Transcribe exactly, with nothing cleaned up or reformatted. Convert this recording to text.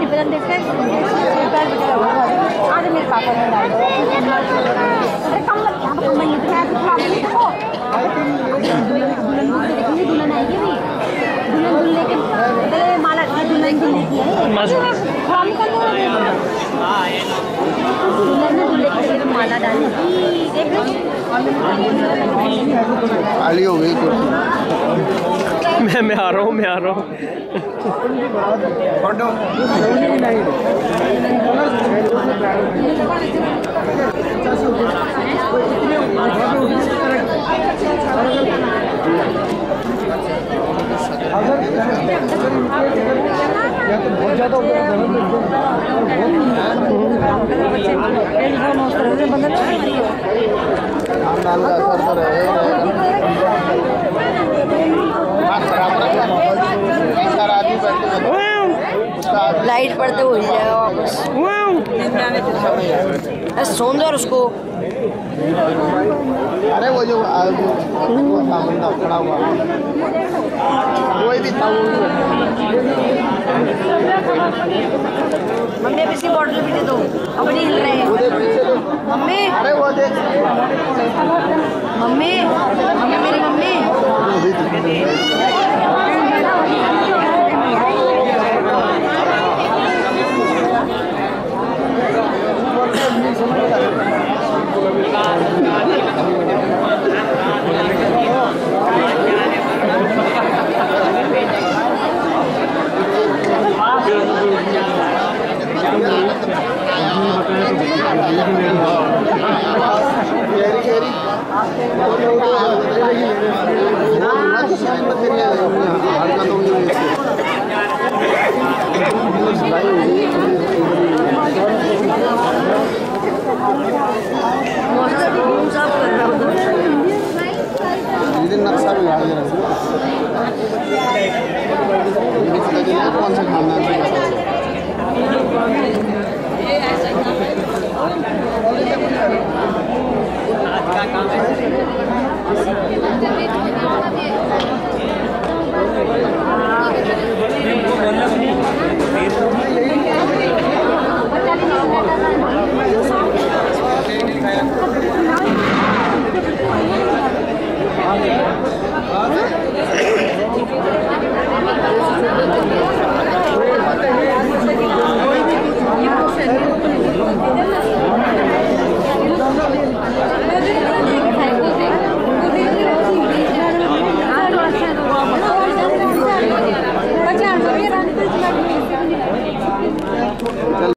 बदन देखते हैं आज मेरे पापा ने डाल अरे कम मत यहाँ पर कम नहीं है कुछ बात नहीं देखो दुल्हन दुल्हन देखेंगे दुल्हन आएगी भी दुल्हन दुल्हन के गले माला दुल्हन दुल्हन की है हम कर लो दुल्हन ने दुल्हन के गले माला डालेगी देख लो खाली हो गई मैं मैं आ रहा हूँ मैं आ रहा हूँ बहुत ज़्यादा लाइट पड़ते हो जाएगा वापस सौंदर्य उसको अरे वो जो बंदा खड़ा हुआ कोई भी था मम्मी अब इसकी बॉटल भी दे दो अब नहीं हिल रहे हैं मम्मी अरे वो देख मम्मी मम्मी मेरी मम्मी नक्शा भी कौन सा खाना है